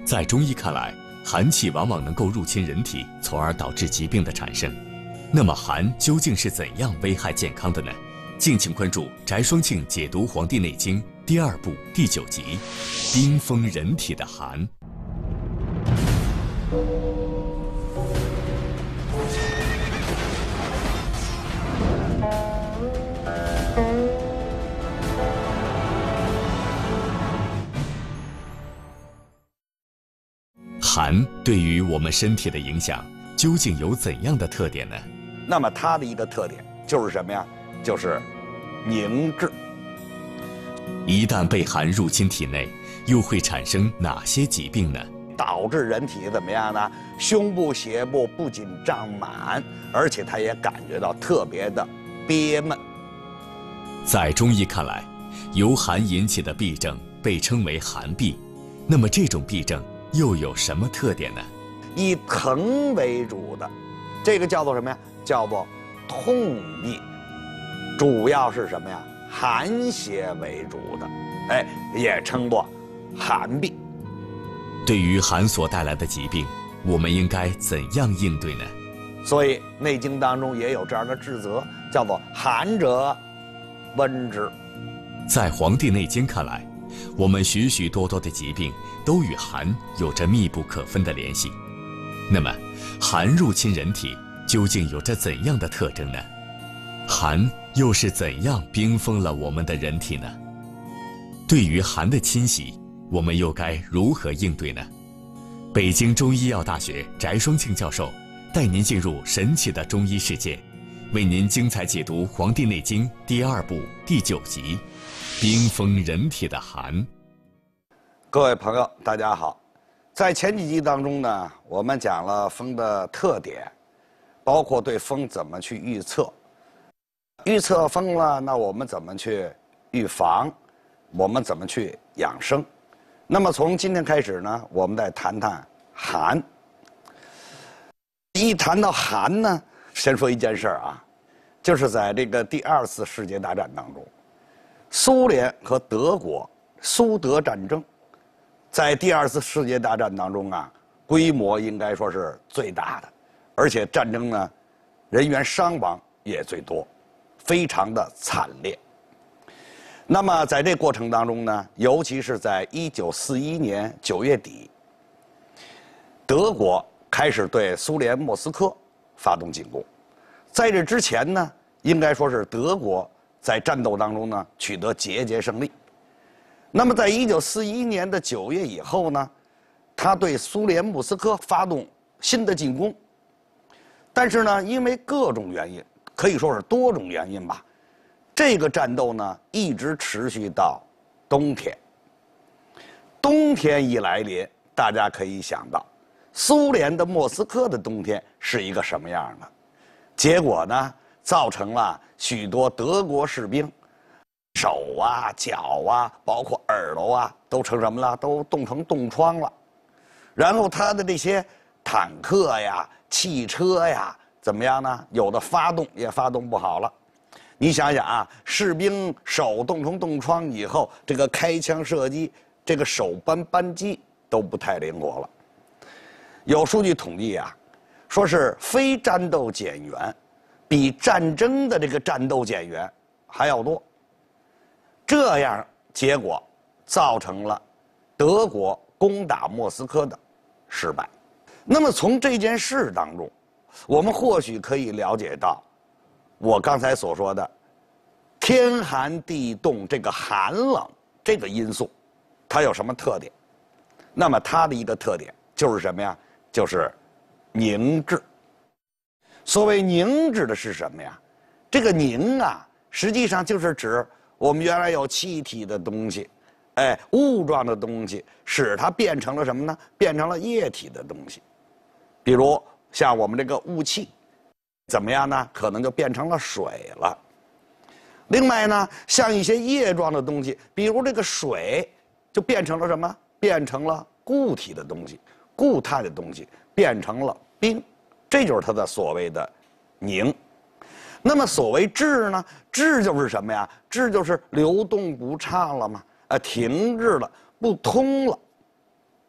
在中医看来，寒气往往能够入侵人体，从而导致疾病的产生。那么寒究竟是怎样危害健康的呢？敬请关注翟双庆解读《黄帝内经》第2部第9集《冰封人体的寒》。寒对于我们身体的影响究竟有怎样的特点呢？ 那么它的一个特点就是什么呀？就是凝滞。 一旦被寒入侵体内，又会产生哪些疾病呢？ 导致人体怎么样呢？胸部、胁部不仅胀满，而且他也感觉到特别的憋闷。 在中医看来，由寒引起的痹症被称为寒痹。那么这种痹症又有什么特点呢？ 以疼为主的，这个叫做什么呀？叫做痛痹。主要是什么呀？寒邪为主的，也称作寒痹。 对于寒所带来的疾病，我们应该怎样应对呢？ 所以《内经》当中也有这样的治则，叫做寒者温之。 在《黄帝内经》看来，我们许许多多的疾病都与寒有着密不可分的联系。那么，寒入侵人体究竟有着怎样的特征呢？寒又是怎样冰封了我们的人体呢？对于寒的侵袭，我们又该如何应对呢？北京中医药大学翟双庆教授带您进入神奇的中医世界，为您精彩解读《黄帝内经》第2部第9集《冰封人体的寒》。 各位朋友，大家好。在前几集当中呢，我们讲了风的特点，包括对风怎么去预测。预测风了，那我们怎么去预防？我们怎么去养生？那么从今天开始呢，我们再谈谈寒。一谈到寒呢，先说一件事啊，就是在这个第2次世界大战当中，苏联和德国苏德战争，在第2次世界大战当中啊，规模应该说是最大的，而且战争呢，人员伤亡也最多，非常的惨烈。那么在这过程当中呢，尤其是在1941年9月底，德国开始对苏联莫斯科发动进攻。在这之前呢，应该说是德国在战斗当中呢取得节节胜利。那么在1941年的9月以后呢，他对苏联莫斯科发动新的进攻。但是呢，因为各种原因，可以说是多种原因吧，这个战斗呢一直持续到冬天。冬天一来临，大家可以想到，苏联的莫斯科的冬天是一个什么样的？结果呢，造成了许多德国士兵手啊、脚啊，包括耳朵啊，都成什么了？都冻成冻疮了。然后他的这些坦克呀、汽车呀，怎么样呢？有的发动也发动不好了。你想想啊，士兵手冻成冻疮以后，这个开枪射击，这个手扳机都不太灵活了。有数据统计啊，说是非战斗减员比战争的这个战斗减员还要多。这样结果造成了德国攻打莫斯科的失败。那么从这件事当中，我们或许可以了解到我刚才所说的天寒地冻这个寒冷这个因素，它有什么特点？那么它的一个特点就是什么呀？就是凝滞。所谓凝滞的是什么呀？这个凝啊，实际上就是指我们原来有气体的东西，物状的东西，使它变成了什么呢？变成了液体的东西。比如像我们这个雾气，怎么样呢？可能就变成了水了。另外呢，像一些液状的东西，比如这个水，就变成了什么？变成了固体的东西，固态的东西变成了冰，这就是它的所谓的凝。那么所谓滞呢？滞就是什么呀？滞就是流动不畅了嘛，停滞了，不通了。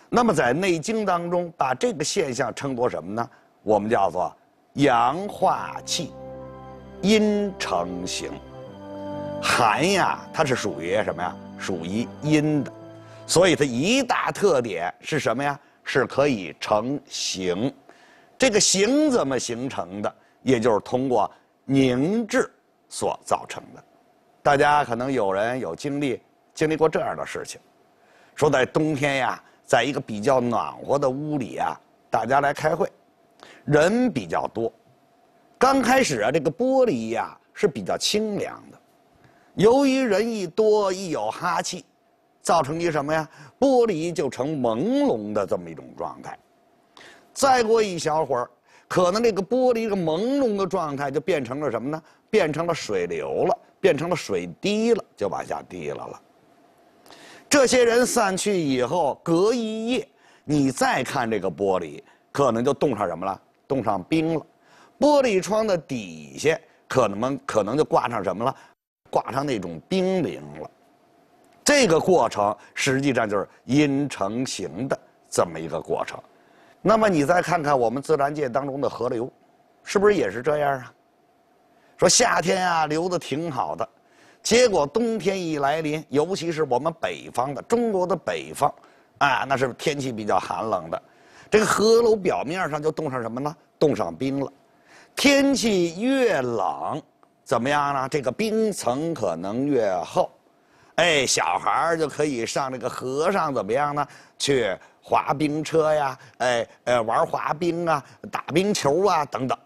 那么在《内经》当中，把这个现象称作什么呢？我们叫做阳化气，阴成形。寒呀，它是属于什么呀？属于阴的，所以它一大特点是什么呀？是可以成形。这个形怎么形成的？也就是通过凝滞所造成的。大家可能有人有经历过这样的事情，说在冬天呀，在一个比较暖和的屋里啊，大家来开会，人比较多。刚开始啊，这个玻璃呀是比较清凉的，由于人一多，一有哈气，造成一什么呀？玻璃就成朦胧的这么一种状态。再过一小会儿，可能这个玻璃这个朦胧的状态就变成了什么呢？变成了水流了，变成了水滴了，就往下滴了。这些人散去以后，隔一夜，你再看这个玻璃，可能就冻上什么了？冻上冰了。玻璃窗的底下可能就挂上什么了？挂上那种冰凌了。这个过程实际上就是阴成形的这么一个过程。那么你再看看我们自然界当中的河流，是不是也是这样啊？说夏天啊流得挺好的，结果冬天一来临，尤其是我们北方的中国的北方，啊，那是天气比较寒冷的，这个河流表面上就冻上什么呢？冻上冰了。天气越冷，怎么样呢？这个冰层可能越厚，哎，小孩就可以上这个河上怎么样呢？去滑冰车呀，玩滑冰啊，打冰球啊等等。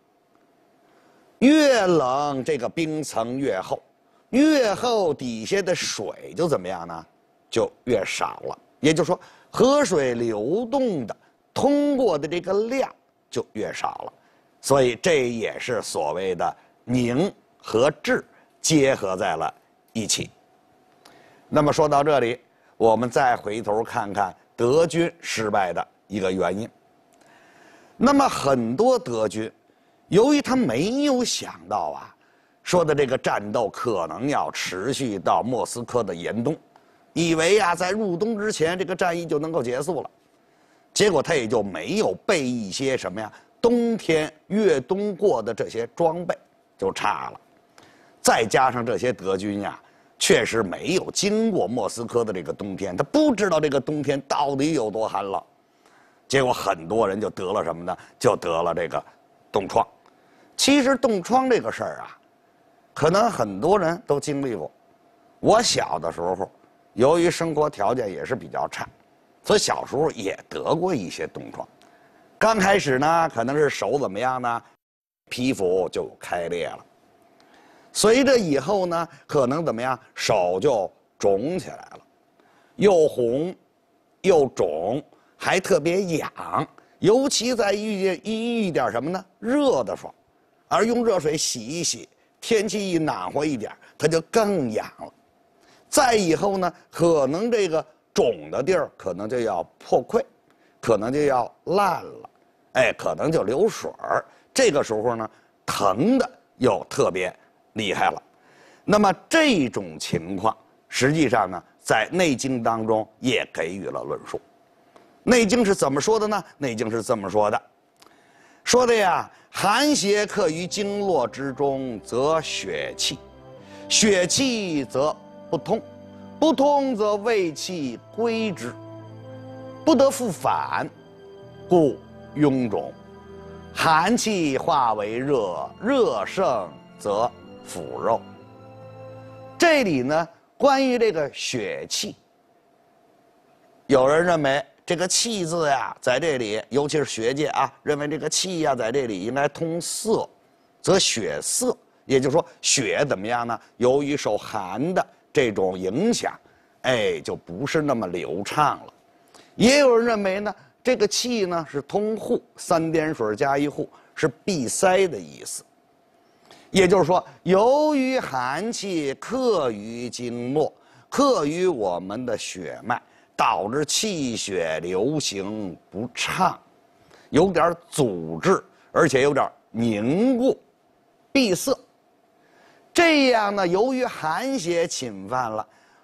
越冷，这个冰层越厚，越厚底下的水就怎么样呢？就越少了。也就是说，河水流动的通过的这个量就越少了。所以这也是所谓的凝和滞结合在了一起。那么说到这里，我们再回头看看德军失败的一个原因。那么很多德军，由于他没有想到啊，说的这个战斗可能要持续到莫斯科的严冬，以为啊在入冬之前这个战役就能够结束了，结果他也就没有备一些什么呀，冬天越冬过的这些装备就差了。再加上这些德军呀，确实没有经过莫斯科的这个冬天，他不知道这个冬天到底有多寒冷，结果很多人就得了什么呢？就得了这个冻疮。其实冻疮这个事儿啊，可能很多人都经历过。我小的时候，由于生活条件也是比较差，所以小时候也得过一些冻疮。刚开始呢，可能是手怎么样呢？皮肤就开裂了。随着以后呢，可能怎么样？手就肿起来了，又红又肿，还特别痒。尤其在遇点什么呢？热的时候，而用热水洗一洗，天气一暖和一点，它就更痒了。再以后呢，可能这个肿的地儿可能就要破溃，可能就要烂了，哎，可能就流水儿。这个时候呢，疼的又特别厉害了。那么这种情况，实际上呢，在《内经》当中也给予了论述。《内经》是怎么说的呢？《内经》是这么说的，说的呀，寒邪克于经络之中，则血气，血气则不通，不通则胃气归之，不得复返，故臃肿。寒气化为热，热盛则腐肉。这里呢，关于这个血气，有人认为这个气字呀，在这里，尤其是学界啊，认为这个气呀，在这里应该通色，则血色，也就是说血怎么样呢？由于受寒的这种影响，哎，就不是那么流畅了。也有人认为呢，这个气呢是通户，三点水加一户，是闭塞的意思。也就是说，由于寒气克于经络，克于我们的血脉，导致气血流行不畅，有点阻滞，而且有点凝固、闭塞。这样呢，由于寒邪侵犯了，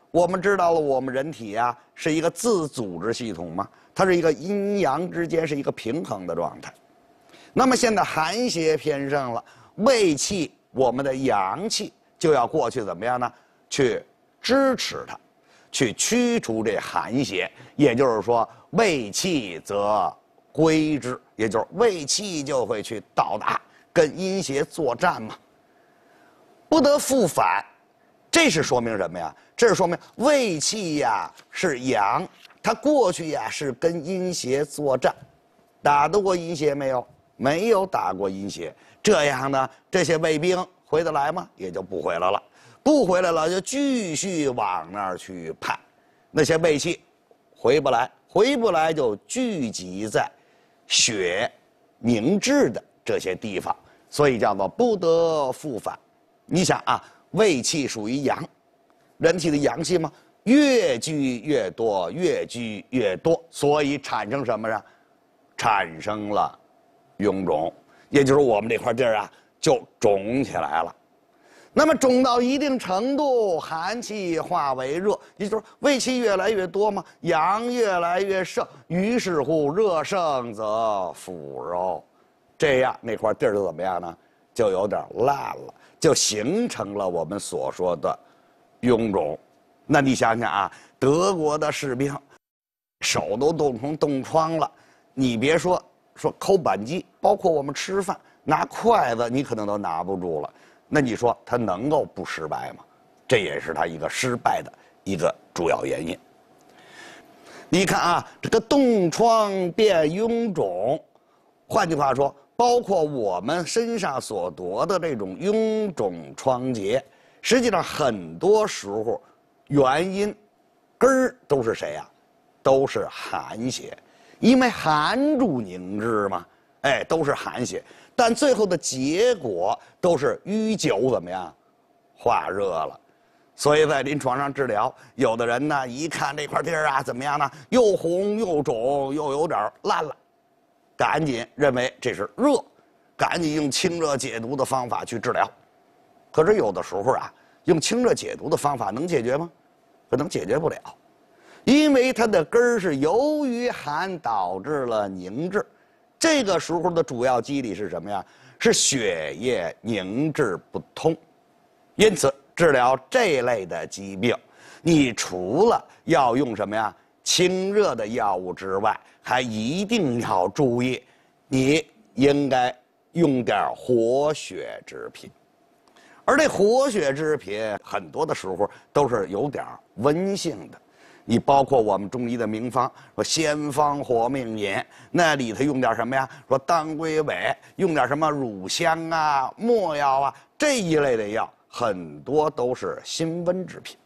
我们知道了，我们人体呀是一个自组织系统嘛，它是一个阴阳之间是一个平衡的状态。那么现在寒邪偏盛了，胃气我们的阳气就要过去怎么样呢？去支持它，去驱除这寒邪。也就是说，胃气则归之，也就是胃气就会去到达，跟阴邪作战嘛。不得复返，这是说明什么呀？这是说明胃气呀是阳，它过去呀是跟阴邪作战，打得过阴邪没有？没有打过阴邪。这样呢，这些卫兵回得来吗？也就不回来了。不回来了，就继续往那儿去派。那些胃气回不来，回不来就聚集在血凝滞的这些地方，所以叫做不得复返。你想啊，胃气属于阳，人体的阳气嘛，越聚越多，越聚越多，所以产生什么呀？产生了臃肿，也就是我们这块地儿啊就肿起来了。那么肿到一定程度，寒气化为热，也就是胃气越来越多嘛，阳越来越盛，于是乎热盛则腐肉，这样那块地儿就怎么样呢？就有点烂了，就形成了我们所说的臃肿。那你想想啊，德国的士兵手都冻成冻疮了，你别说抠扳机，包括我们吃饭拿筷子，你可能都拿不住了。那你说他能够不失败吗？这也是他一个失败的一个主要原因。你看啊，这个冻疮变臃肿，换句话说，包括我们身上所得的这种臃肿疮结，实际上很多时候原因根儿都是谁呀？都是寒邪，因为寒助凝滞嘛，哎，都是寒邪。但最后的结果都是淤久怎么样，化热了。所以在临床上治疗，有的人呢一看这块地儿啊怎么样呢，又红又肿又有点烂了，赶紧认为这是热，赶紧用清热解毒的方法去治疗。可是有的时候啊，用清热解毒的方法能解决吗？可能解决不了，因为它的根儿是由于寒导致了凝滞。这个时候的主要机理是什么呀？是血液凝滞不通。因此，治疗这类的疾病，你除了要用什么呀清热的药物之外，还一定要注意，你应该用点活血之品。而这活血之品很多的时候都是有点温性的。你包括我们中医的名方，说先方活命饮，那里头用点什么呀？说当归尾，用点什么乳香啊、没药啊这一类的药，很多都是辛温之品。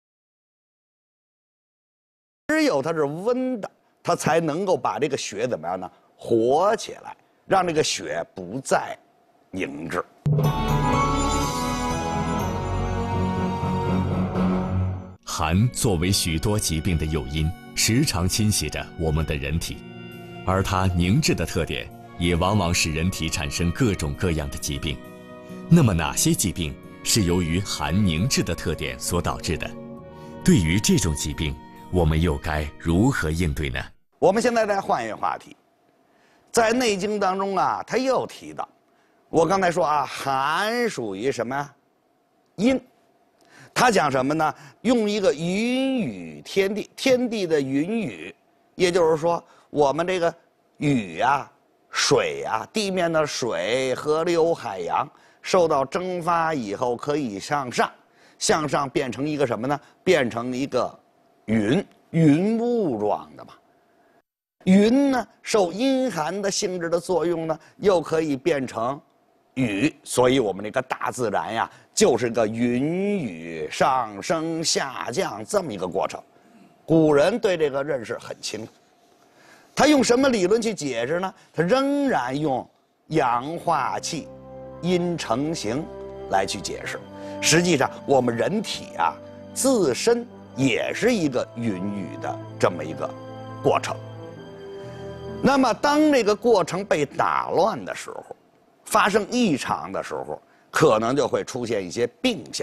只有它是温的，它才能够把这个血怎么样呢？活起来，让这个血不再凝滞。 寒作为许多疾病的诱因，时常侵袭着我们的人体，而它凝滞的特点也往往使人体产生各种各样的疾病。那么哪些疾病是由于寒凝滞的特点所导致的？对于这种疾病，我们又该如何应对呢？ 我们现在再换一个话题，在《内经》当中啊，他又提到，我刚才说啊，寒属于什么呀？阴。他讲什么呢？用一个云雨天地，天地的云雨，也就是说，我们这个雨呀、水呀、地面的水、河流、海洋，受到蒸发以后可以向上变成一个什么呢？变成一个云雾状的嘛。云呢，受阴寒的性质的作用呢，又可以变成雨，所以我们这个大自然呀，就是个云雨上升下降这么一个过程。古人对这个认识很清楚，他用什么理论去解释呢？他仍然用阳化气、阴成形来去解释。实际上，我们人体啊，自身也是一个云雨的这么一个过程。那么，当这个过程被打乱的时候，发生异常的时候，可能就会出现一些病象。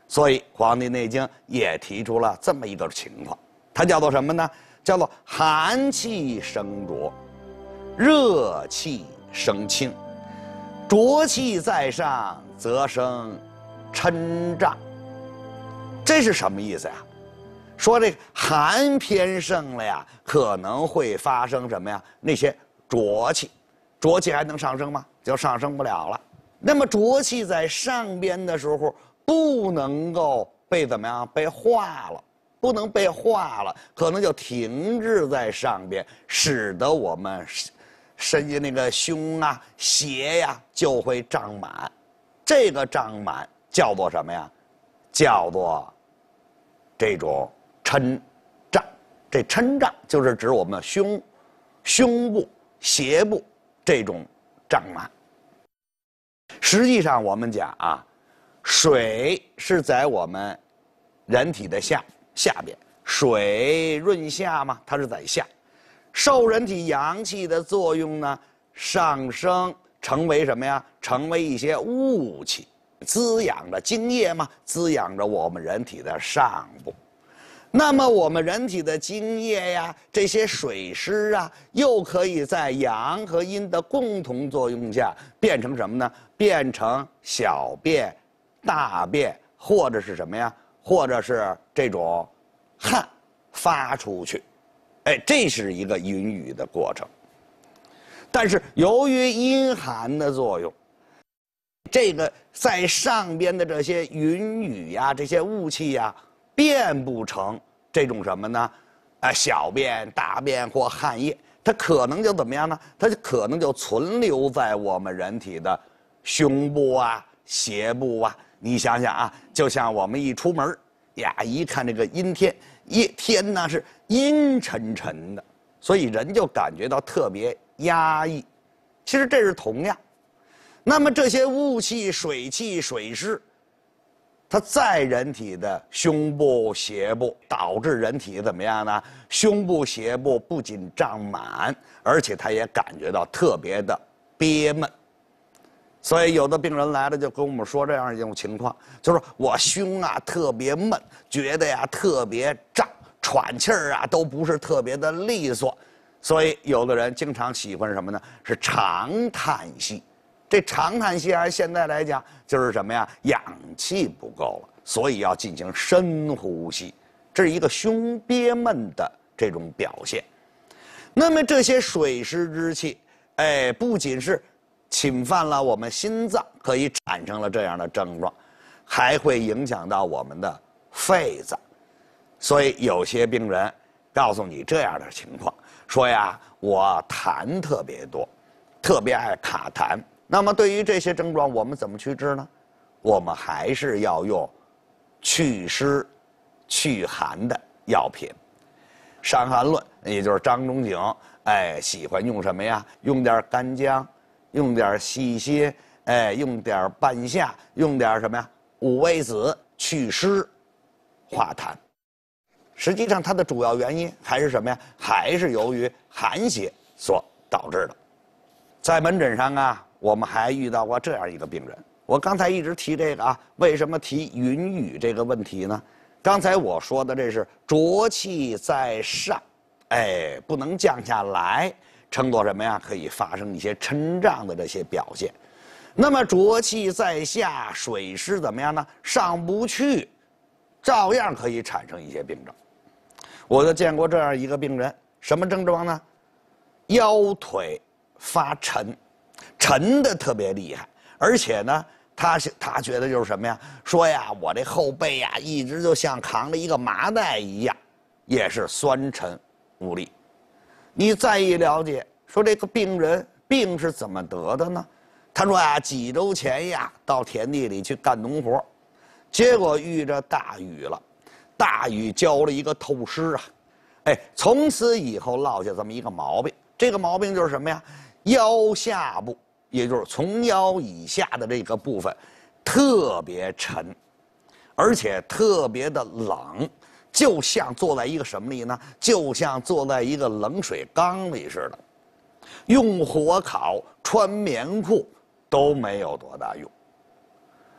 所以《黄帝内经》也提出了这么一个情况，它叫做什么呢？叫做寒气生浊，热气生清，浊气在上，则生嗔胀。这是什么意思呀？说这个寒偏盛了呀，可能会发生什么呀？那些浊气，浊气还能上升吗？就上升不了了。那么浊气在上边的时候，不能够被怎么样？被化了，不能被化了，可能就停滞在上边，使得我们身体那个胸啊、胁呀就会胀满。这个胀满叫做什么呀？叫做这种嗔胀。这嗔胀就是指我们胸部、胁部这种胀满。实际上，我们讲啊，水是在我们人体的下边，水润下嘛，它是在下，受人体阳气的作用呢，上升成为什么呀？成为一些雾气，滋养着津液嘛，滋养着我们人体的上部。那么我们人体的津液呀，这些水湿啊，又可以在阳和阴的共同作用下变成什么呢？变成小便、大便，或者是什么呀？或者是这种汗发出去。哎，这是一个云雨的过程。但是由于阴寒的作用，这个在上边的这些云雨呀、这些雾气呀，变不成这种什么呢？小便、大便或汗液，它可能就怎么样呢？它就可能就存留在我们人体的胸部啊、胁部啊。你想想啊，就像我们一出门呀，一看这个阴天，天呢是阴沉沉的，所以人就感觉到特别压抑。其实这是同样。那么这些雾气、水气、水湿，它在人体的胸部、胁部，导致人体怎么样呢？胸部、胁部不仅胀满，而且他也感觉到特别的憋闷。所以有的病人来了就跟我们说这样一种情况，就是我胸啊特别闷，觉得呀特别胀，喘气儿啊都不是特别的利索。所以有的人经常喜欢什么呢？是长叹息。这长叹息按现在来讲就是什么呀？氧气不够了，所以要进行深呼吸，这是一个胸憋闷的这种表现。那么这些水湿之气，不仅是侵犯了我们心脏，可以产生了这样的症状，还会影响到我们的肺脏。所以有些病人告诉你这样的情况，说呀，我痰特别多，特别爱卡痰。那么对于这些症状，我们怎么去治呢？我们还是要用祛湿、祛寒的药品。《伤寒论》也就是张仲景，喜欢用什么呀？用点干姜，用点细辛，用点半夏，用点什么呀？五味子，祛湿化痰。实际上，它的主要原因还是什么呀？还是由于寒邪所导致的。在门诊上啊，我们还遇到过这样一个病人。我刚才一直提这个啊，为什么提云雨这个问题呢？刚才我说的这是浊气在上，不能降下来，称作什么呀？可以发生一些嗔胀的这些表现。那么浊气在下，水湿怎么样呢？上不去，照样可以产生一些病症。我就见过这样一个病人，什么症状呢？腰腿发沉，沉的特别厉害，而且呢，他觉得就是什么呀？说呀，我这后背呀，一直就像扛着一个麻袋一样，也是酸沉无力。你再一了解，说这个病人病是怎么得的呢？他说啊，几周前呀，到田地里去干农活，结果遇着大雨了，大雨浇了一个透湿啊，从此以后落下这么一个毛病。这个毛病就是什么呀？腰下部，也就是从腰以下的这个部分，特别沉，而且特别的冷，就像坐在一个什么里呢？就像坐在一个冷水缸里似的，用火烤、穿棉裤都没有多大用。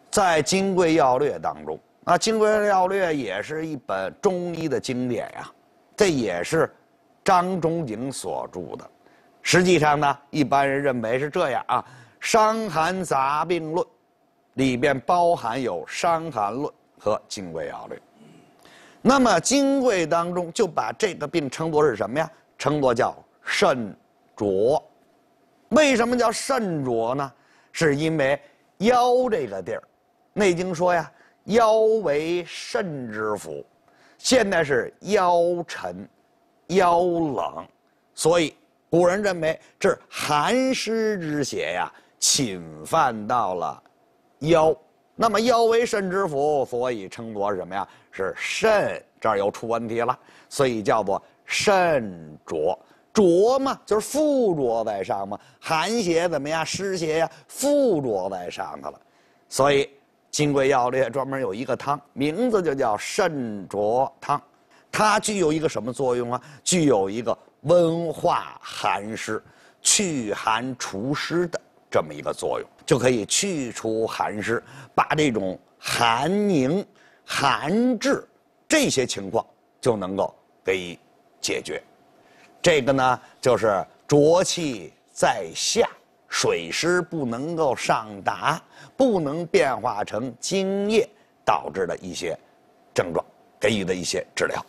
在《金匮要略》当中，《金匮要略》也是一本中医的经典呀，这也是张仲景所著的。实际上呢，一般人认为是这样啊，《伤寒杂病论》里边包含有《伤寒论》和《金匮要略》。那么《金匮》当中就把这个病称作是什么呀？称作叫肾浊。为什么叫肾浊呢？是因为腰这个地儿，《内经》说呀，腰为肾之府，现在是腰沉、腰冷，所以古人认为这寒湿之邪呀侵犯到了腰。那么腰为肾之府，所以称作什么呀？是肾这儿又出问题了，所以叫做肾浊。浊嘛，就是附着在上嘛，寒邪怎么样？湿邪呀，附着在上头了。所以《金匮要略》专门有一个汤，名字就叫肾浊汤。它具有一个什么作用啊？具有一个温化寒湿、祛寒除湿的这么一个作用，就可以去除寒湿，把这种寒凝、寒滞这些情况就能够给予解决。这个呢，就是浊气在下，水湿不能够上达，不能变化成津液，导致的一些症状，给予的一些治疗。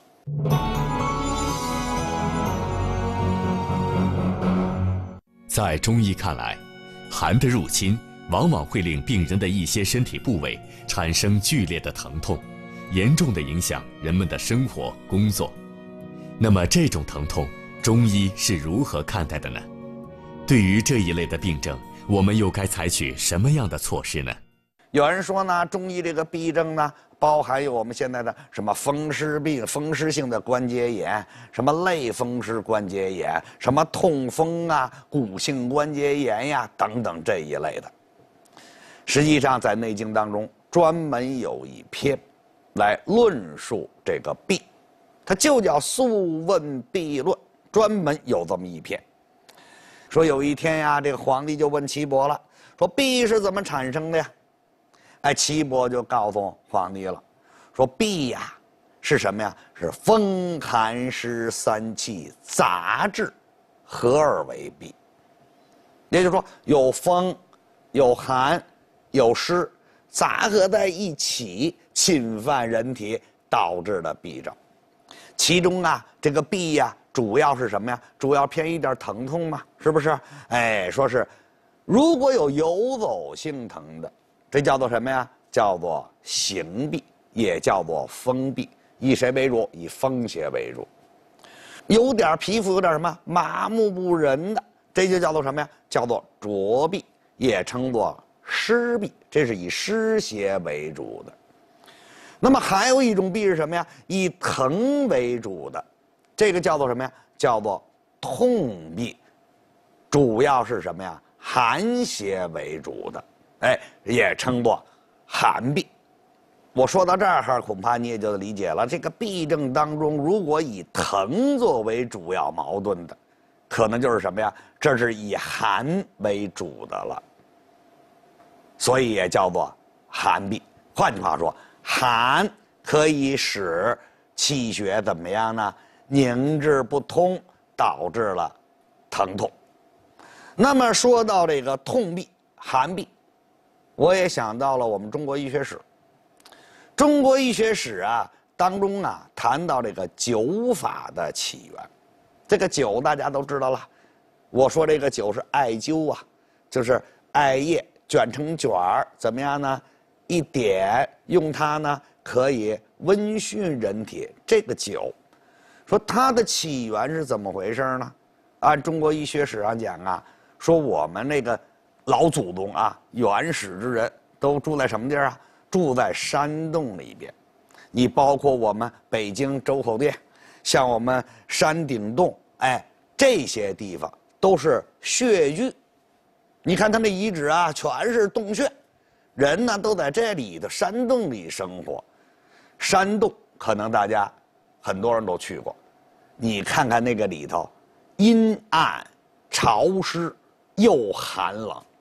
在中医看来，寒的入侵往往会令病人的一些身体部位产生剧烈的疼痛，严重的影响人们的生活工作。那么这种疼痛，中医是如何看待的呢？对于这一类的病症，我们又该采取什么样的措施呢？ 有人说呢，中医这个痹症呢，包含有我们现在的什么风湿病、风湿性的关节炎，什么类风湿关节炎，什么痛风啊、骨性关节炎呀等等这一类的。实际上，在《内经》当中专门有一篇来论述这个痹，它就叫《素问痹论》，专门有这么一篇。说有一天呀，这个皇帝就问岐伯了，说痹是怎么产生的呀？哎，岐伯就告诉皇帝了，说痹呀是什么呀？是风寒湿三气杂质，合而为痹。也就是说，有风、有寒、有湿，杂合在一起，侵犯人体，导致的痹症。其中啊，这个痹呀，主要是什么呀？主要偏一点疼痛嘛，是不是？哎，说是如果有游走性疼的，这叫做什么呀？叫做行痹，也叫做风痹。以谁为主？以风邪为主。有点皮肤有点什么麻木不仁的，这就叫做什么呀？叫做浊痹，也称作湿痹，这是以湿邪为主的。那么还有一种痹是什么呀？以疼为主的，这个叫做什么呀？叫做痛痹，主要是什么呀？寒邪为主的，哎，也称作寒痹。我说到这儿，恐怕你也就理解了，这个痹症当中，如果以疼作为主要矛盾的，可能就是什么呀？这是以寒为主的了，所以也叫做寒痹。换句话说，寒可以使气血怎么样呢？凝滞不通，导致了疼痛。那么说到这个痛痹、寒痹，我也想到了我们中国医学史。中国医学史啊当中啊谈到这个灸法的起源。这个灸大家都知道了，我说这个灸是艾灸啊，就是艾叶卷成卷儿，怎么样呢？一点用它呢可以温煦人体。这个灸，说它的起源是怎么回事呢？按中国医学史上讲啊，说我们那个老祖宗啊，原始之人都住在什么地儿啊？住在山洞里边。你包括我们北京周口店，像我们山顶洞，哎，这些地方都是穴居。你看他们遗址啊，全是洞穴，人呢都在这里的山洞里生活。山洞可能大家很多人都去过，你看看那个里头，阴暗、潮湿又寒冷。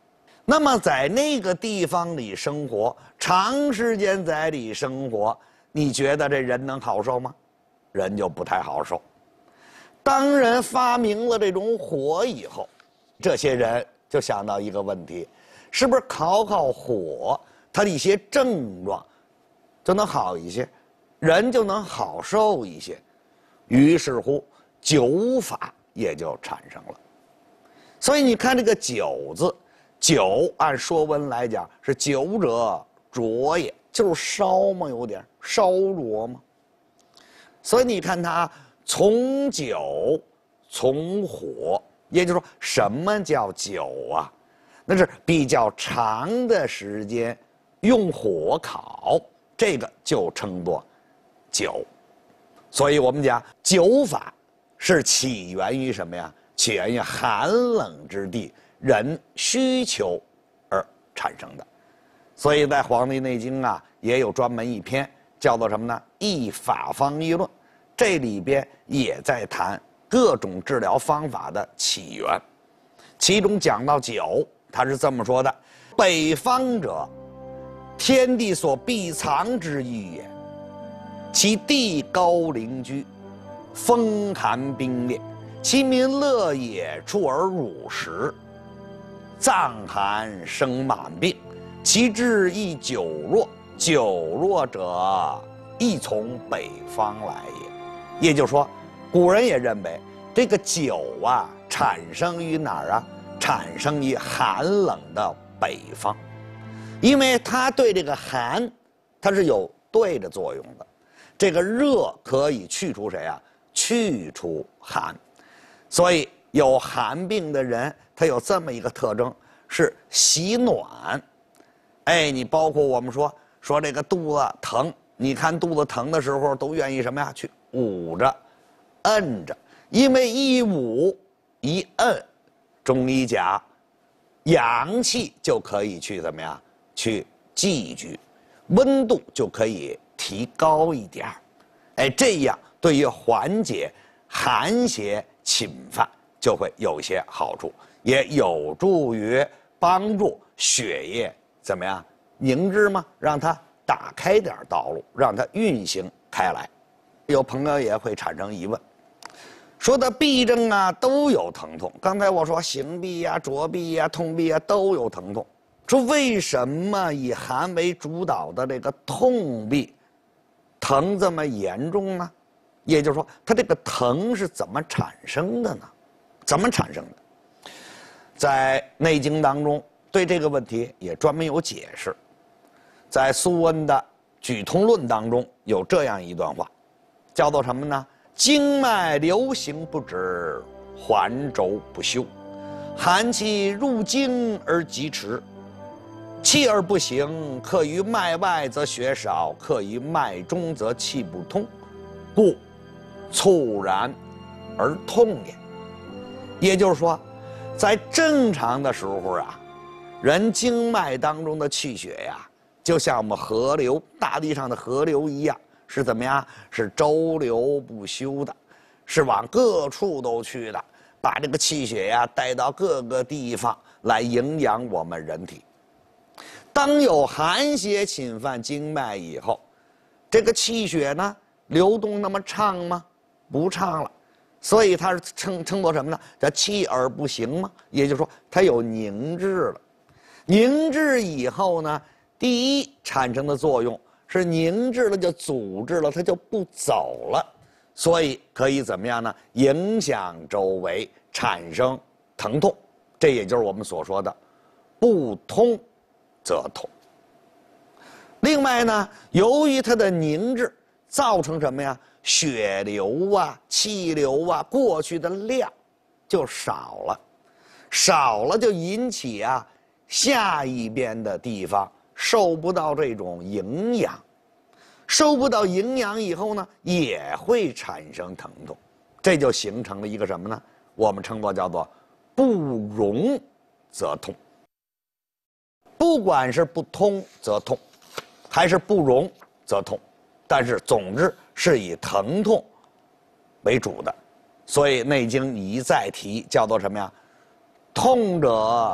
那么在那个地方里生活，长时间在里生活，你觉得这人能好受吗？人就不太好受。当人发明了这种火以后，这些人就想到一个问题，是不是烤火，它的一些症状就能好一些，人就能好受一些？于是乎，酒法也就产生了。所以你看这个酒字，酒按说文来讲是酒者灼也，就是烧嘛，有点烧灼嘛。所以你看它从酒从火，也就是说什么叫酒啊？那是比较长的时间用火烤，这个就称作酒。所以我们讲酒法是起源于什么呀？起源于寒冷之地人需求而产生的。所以在《黄帝内经》啊，也有专门一篇叫做什么呢？易法方医论。这里边也在谈各种治疗方法的起源，其中讲到酒，他是这么说的：北方者，天地所必藏之域也，其地高陵居，风寒冰冽，其民乐野处而辱食，脏寒生满病，其治亦久弱，久弱者亦从北方来也。也就是说，古人也认为这个酒啊，产生于哪儿啊？产生于寒冷的北方，因为它对这个寒，它是有对的作用的。这个热可以去除谁啊？去除寒。所以有寒病的人，他有这么一个特征，是喜暖。哎，你包括我们说这个肚子疼，你看肚子疼的时候都愿意什么呀？去捂着，摁着，因为一捂一摁，中医讲，阳气就可以去怎么样？去寄居，温度就可以提高一点儿。哎，这样对于缓解寒邪侵犯就会有些好处，也有助于帮助血液怎么样凝滞吗？让它打开点道路，让它运行开来。有朋友也会产生疑问，说的痹症啊都有疼痛。刚才我说行痹呀、浊痹呀、痛痹啊都有疼痛，说为什么以寒为主导的这个痛痹疼这么严重呢？也就是说，它这个疼是怎么产生的呢？怎么产生的？在《内经》当中对这个问题也专门有解释。在苏温的《举痛论》当中有这样一段话，叫做什么呢？经脉流行不止，环轴不休，寒气入经而急迟，气而不行，克于脉外则血少，克于脉中则气不通，故猝然而痛也。也就是说，在正常的时候啊，人经脉当中的气血呀，就像我们河流，大地上的河流一样，是怎么样？是周流不休的，是往各处都去的，把这个气血呀带到各个地方来营养我们人体。当有寒邪侵犯经脉以后，这个气血呢流动那么畅吗？不畅了，所以它是称作什么呢？叫气而不行吗？也就是说，它有凝滞了。凝滞以后呢，第一产生的作用是凝滞了就阻滞了，它就不走了，所以可以怎么样呢？影响周围，产生疼痛，这也就是我们所说的不通则痛。另外呢，由于它的凝滞，造成什么呀？血流啊、气流啊过去的量就少了，少了就引起啊下一边的地方受不到这种营养，受不到营养以后呢，也会产生疼痛，这就形成了一个什么呢？我们称作叫做不容则痛。不管是不通则痛，还是不容则痛，但是总之是以疼痛为主的。所以《内经》一再提，叫做什么呀？痛者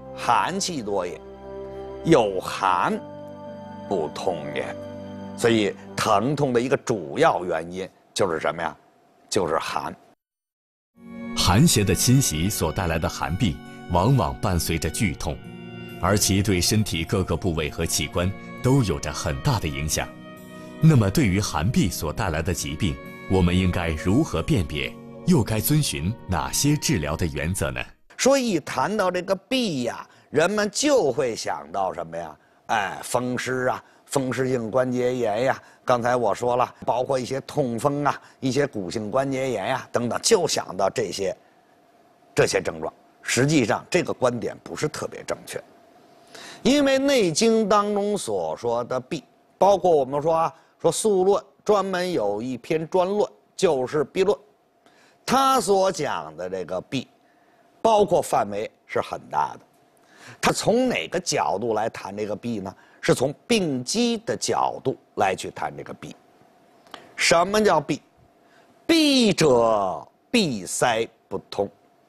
寒气多也，有寒不通也。所以疼痛的一个主要原因就是什么呀？就是寒。 寒邪的侵袭所带来的寒病，往往伴随着剧痛，而其对身体各个部位和器官都有着很大的影响。那么，对于寒痹所带来的疾病，我们应该如何辨别？又该遵循哪些治疗的原则呢？ 所以一谈到这个痹呀，人们就会想到什么呀？风湿啊，风湿性关节炎呀。刚才我说了，包括一些痛风啊，一些骨性关节炎呀等等，就想到这些症状。实际上，这个观点不是特别正确，因为《内经》当中所说的痹，包括我们说《素论》专门有一篇专论，就是痹论。他所讲的这个痹，包括范围是很大的。他从哪个角度来谈这个痹呢？是从病机的角度来去谈这个痹。什么叫痹？痹者，闭塞不通。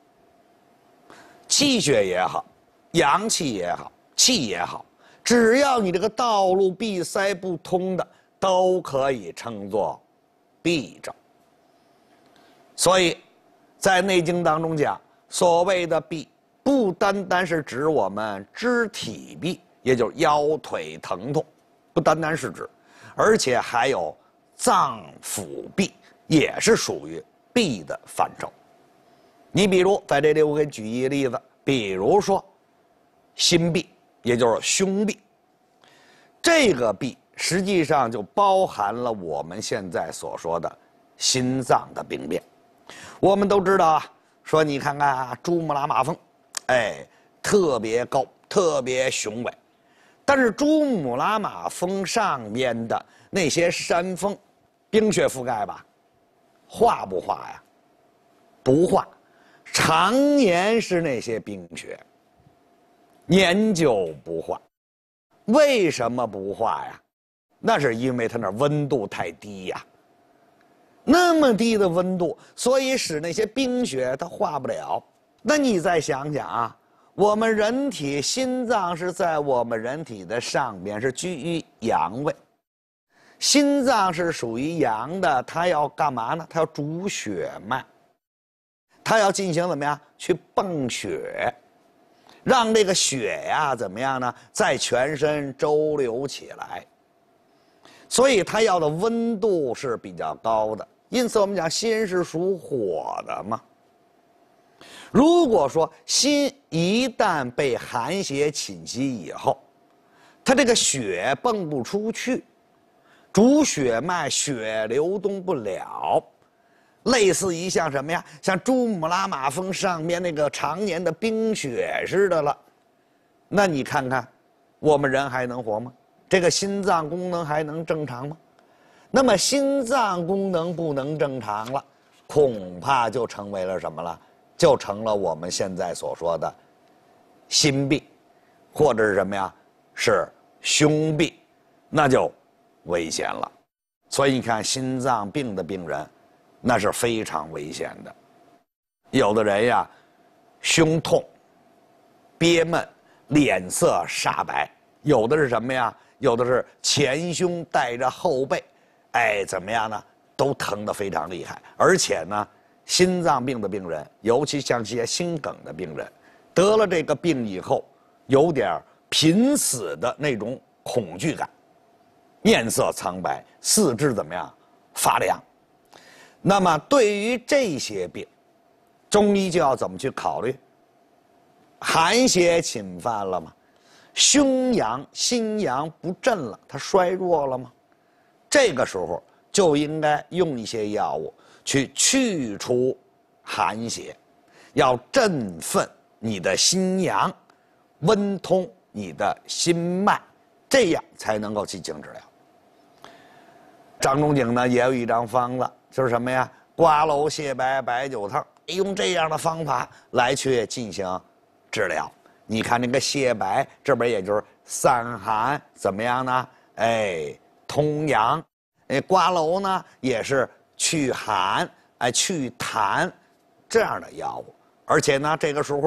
气血也好，阳气也好，气也好，只要你这个道路闭塞不通的，都可以称作痹症。所以，在《内经》当中讲，所谓的痹，不单单是指我们肢体痹，也就是腰腿疼痛，不单单是指，而且还有脏腑痹，也是属于痹的范畴。你比如在这里，我给举一个例子，比如说心痹，也就是胸痹，这个痹实际上就包含了我们现在所说的心脏的病变。我们都知道啊，说你看看珠穆朗玛峰，特别高，特别雄伟。但是珠穆朗玛峰上边的那些山峰，冰雪覆盖吧，化不化呀？不化，常年是那些冰雪，年久不化。为什么不化呀？那是因为它那温度太低呀。那么低的温度，所以使那些冰雪它化不了。那你再想想啊，我们人体心脏是在我们人体的上边，是居于阳位。心脏是属于阳的，它要干嘛呢？它要主血脉，它要进行怎么样？去泵血，让这个血呀怎么样呢？在全身周流起来。所以它要的温度是比较高的，因此我们讲心是属火的嘛。如果说心一旦被寒邪侵袭以后，它这个血泵不出去，主血脉血流动不了，类似于像什么呀？像珠穆朗玛峰上面那个常年的冰雪似的了。那你看看，我们人还能活吗？这个心脏功能还能正常吗？那么心脏功能不能正常了，恐怕就成为了什么了？就成了我们现在所说的心痹，或者是什么呀？是胸痹，那就危险了。所以你看，心脏病的病人，那是非常危险的。有的人呀，胸痛、憋闷、脸色煞白；有的是什么呀？有的是前胸带着后背，怎么样呢？都疼得非常厉害。而且呢，心脏病的病人，尤其像些心梗的病人，得了这个病以后，有点濒死的那种恐惧感，面色苍白，四肢怎么样？发凉。那么对于这些病，中医就要怎么去考虑？寒邪侵犯了吗？胸阳、心阳不振了，它衰弱了吗？这个时候就应该用一些药物去去除寒邪，要振奋你的心阳，温通你的心脉，这样才能够进行治疗。张仲景呢也有一张方子，就是什么呀？瓜蒌泻白白酒汤，用这样的方法来去进行治疗。你看那个泻白，这边也就是散寒，怎么样呢？通阳。瓜蒌呢也是祛寒，祛痰这样的药物。而且呢，这个时候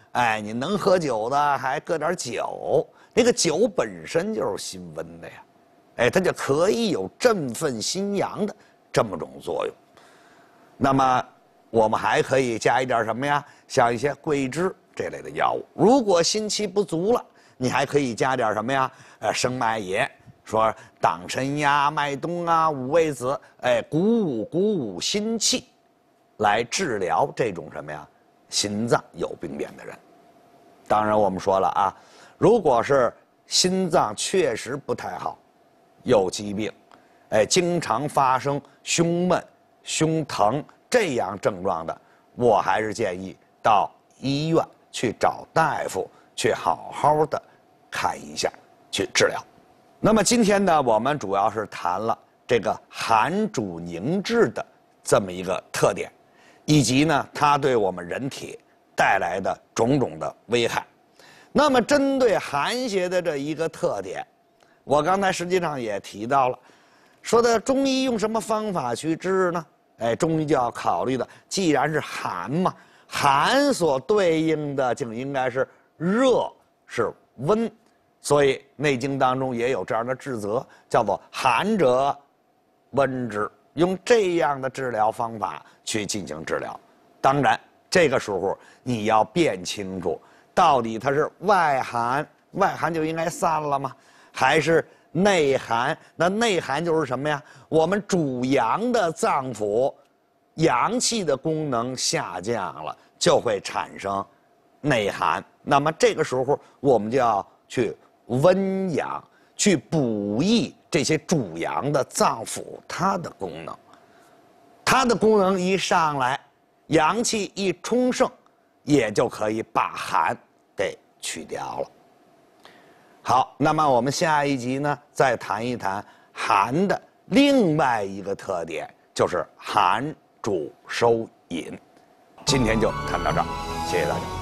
哎，你能喝酒的还搁点酒，这个酒本身就是辛温的呀，哎，它就可以有振奋心阳的这么种作用。那么我们还可以加一点什么呀？像一些桂枝这类的药物。如果心气不足了，你还可以加点什么呀？生麦叶，说党参呀、麦冬啊、五味子，哎，鼓舞心气，来治疗这种什么呀？心脏有病变的人。当然我们说了啊，如果是心脏确实不太好，有疾病，哎，经常发生胸闷、胸疼这样症状的，我还是建议到医院去找大夫，去好好的看一下，去治疗。那么今天呢，我们主要是谈了这个寒主凝滞的这么一个特点，以及呢它对我们人体带来的种种的危害。那么针对寒邪的这一个特点，我刚才实际上也提到了，说的中医用什么方法去治呢？哎，中医就要考虑的，既然是寒嘛，寒所对应的就应该是热，是温，所以《内经》当中也有这样的治则，叫做寒者温之，用这样的治疗方法去进行治疗。当然，这个时候你要辨清楚，到底它是外寒，外寒就应该散了吗？还是内寒？那内寒就是什么呀？我们主阳的脏腑，阳气的功能下降了，就会产生内寒。那么这个时候，我们就要去温阳，去补益这些主阳的脏腑它的功能。它的功能一上来，阳气一充盛，也就可以把寒给去掉了。好，那么我们下一集呢，再谈一谈寒的另外一个特点，就是寒主收引。今天就谈到这儿，谢谢大家。